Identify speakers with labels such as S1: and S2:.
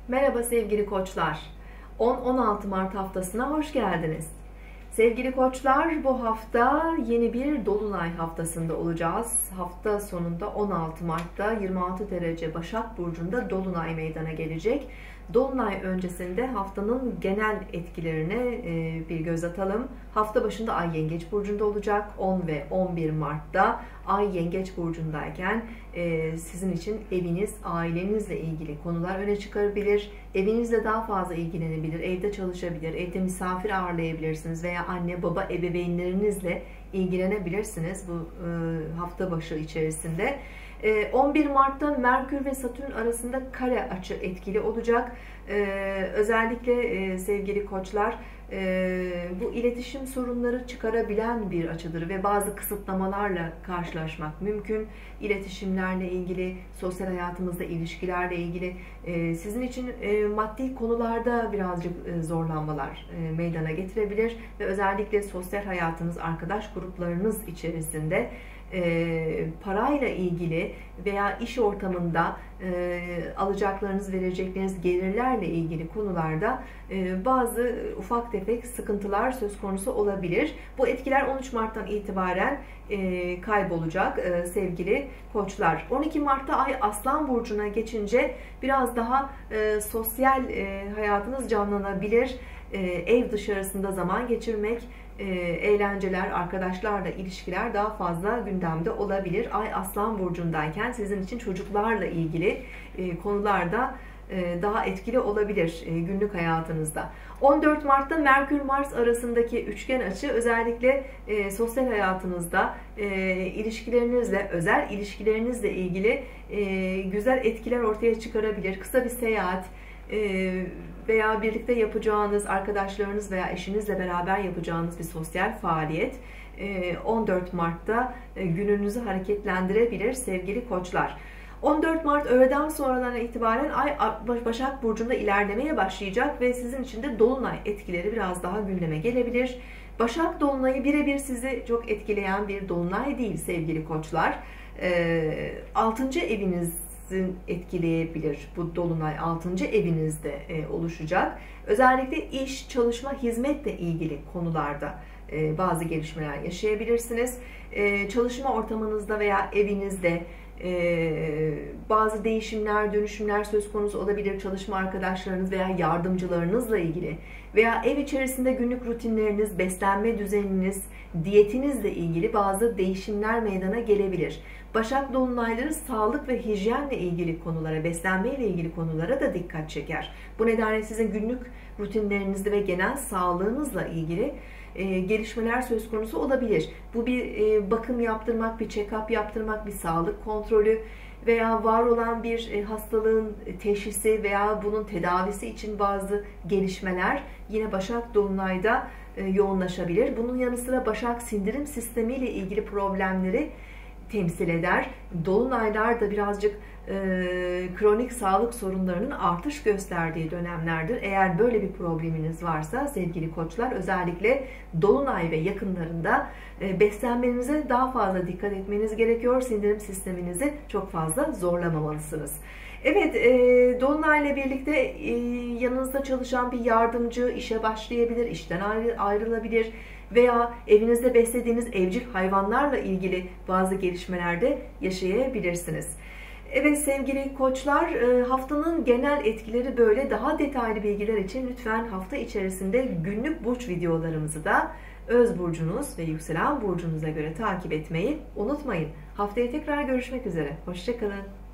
S1: Merhaba sevgili koçlar. 10-16 Mart haftasına hoş geldiniz. Sevgili koçlar, bu hafta yeni bir dolunay haftasında olacağız. Hafta sonunda 16 Mart'ta 26 derece Başak Burcu'nda dolunay meydana gelecek. Dolunay öncesinde haftanın genel etkilerine bir göz atalım. Hafta başında Ay Yengeç Burcu'nda olacak. 10 ve 11 Mart'ta Ay Yengeç Burcu'ndayken sizin için eviniz, ailenizle ilgili konular öne çıkarabilir. Evinizle daha fazla ilgilenebilir, evde çalışabilir, evde misafir ağırlayabilirsiniz veya anne baba ebeveynlerinizle ilgilenebilirsiniz bu hafta başı içerisinde. 11 Mart'ta Merkür ve Satürn arasında kare açı etkili olacak. Özellikle sevgili koçlar, bu iletişim sorunları çıkarabilen bir açıdır ve bazı kısıtlamalarla karşılaşmak mümkün. İletişimlerle ilgili, sosyal hayatımızda ilişkilerle ilgili sizin için maddi konularda birazcık zorlanmalar meydana getirebilir ve özellikle sosyal hayatınız, arkadaş gruplarınız içerisinde parayla ilgili veya iş ortamında alacaklarınız, verecekleriniz gelirlerle ilgili konularda bazı ufak tefek sıkıntılar söz konusu olabilir. Bu etkiler 13 Mart'tan itibaren kaybolacak sevgili koçlar. 12 Mart'ta Ay Aslan Burcu'na geçince biraz daha sosyal hayatınız canlanabilir. Ev dışarısında zaman geçirmek, eğlenceler, arkadaşlarla ilişkiler daha fazla gündemde olabilir. Ay Aslan Burcu'ndayken sizin için çocuklarla ilgili konularda daha etkili olabilir günlük hayatınızda. 14 Mart'ta Merkür-Mars arasındaki üçgen açı özellikle sosyal hayatınızda, ilişkilerinizle, özel ilişkilerinizle ilgili güzel etkiler ortaya çıkarabilir. Kısa bir seyahat veya birlikte yapacağınız, arkadaşlarınız veya eşinizle beraber yapacağınız bir sosyal faaliyet 14 Mart'ta gününüzü hareketlendirebilir sevgili koçlar. 14 Mart öğleden sonradan itibaren Ay Başak Burcu'nda ilerlemeye başlayacak ve sizin için de dolunay etkileri biraz daha gündeme gelebilir. Başak dolunayı birebir sizi çok etkileyen bir dolunay değil sevgili koçlar. 6. eviniz etkileyebilir. Bu dolunay 6. evinizde oluşacak. Özellikle iş, çalışma, hizmetle ilgili konularda bazı gelişmeler yaşayabilirsiniz. Çalışma ortamınızda veya evinizde bazı değişimler, dönüşümler söz konusu olabilir. Çalışma arkadaşlarınız veya yardımcılarınızla ilgili veya ev içerisinde günlük rutinleriniz, beslenme düzeniniz, diyetinizle ilgili bazı değişimler meydana gelebilir. Başak dolunayları sağlık ve hijyenle ilgili konulara, beslenmeyle ilgili konulara da dikkat çeker. Bu nedenle sizin günlük rutinlerinizde ve genel sağlığınızla ilgili gelişmeler söz konusu olabilir. Bu bir bakım yaptırmak, bir check-up yaptırmak, bir sağlık kontrolü veya var olan bir hastalığın teşhisi veya bunun tedavisi için bazı gelişmeler yine Başak Dolunay'da yoğunlaşabilir. Bunun yanı sıra Başak sindirim sistemiyle ilgili problemleri temsil eder. Dolunaylar da birazcık kronik sağlık sorunlarının artış gösterdiği dönemlerdir. Eğer böyle bir probleminiz varsa sevgili koçlar, özellikle dolunay ve yakınlarında beslenmenize daha fazla dikkat etmeniz gerekiyor. Sindirim sisteminizi çok fazla zorlamamalısınız. Evet, dolunayla birlikte yanınızda çalışan bir yardımcı işe başlayabilir, işten ayrılabilir veya evinizde beslediğiniz evcil hayvanlarla ilgili bazı gelişmelerde yaşayabilirsiniz. Evet sevgili koçlar, haftanın genel etkileri böyle. Daha detaylı bilgiler için lütfen hafta içerisinde günlük burç videolarımızı da öz burcunuz ve yükselen burcunuza göre takip etmeyi unutmayın. Haftaya tekrar görüşmek üzere. Hoşça kalın.